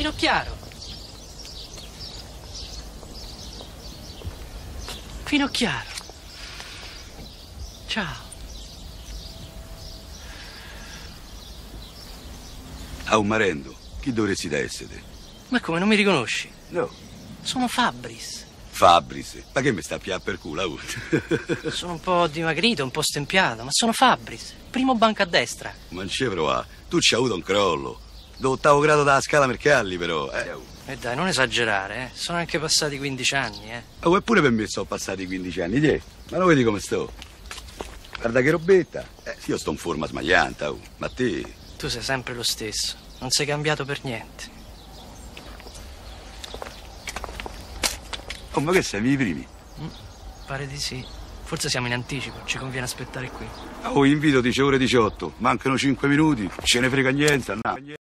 Finocchiaro. Finocchiaro. Ciao. A un marendo, chi dovresti da essere? Ma come, non mi riconosci? No. Sono Fabris. Fabris, ma che mi sta a pià per culo? Sono un po' dimagrito, un po' stempiato, ma sono Fabris. Primo banco a destra. Ma non ci provo, tu ci hai avuto un crollo. D'ottavo grado dalla scala Mercalli, però. E dai, non esagerare, eh. Sono anche passati 15 anni, eh. Oh, eppure per me sono passati 15 anni, te. Ma lo vedi come sto? Guarda che robetta. Sì, io sto in forma smaglianta, ma te... Tu sei sempre lo stesso. Non sei cambiato per niente. Oh, ma che sei, i primi? Pare di sì. Forse siamo in anticipo, ci conviene aspettare qui. Oh, invito 10 ore 18. Mancano 5 minuti. Ce ne frega niente, no.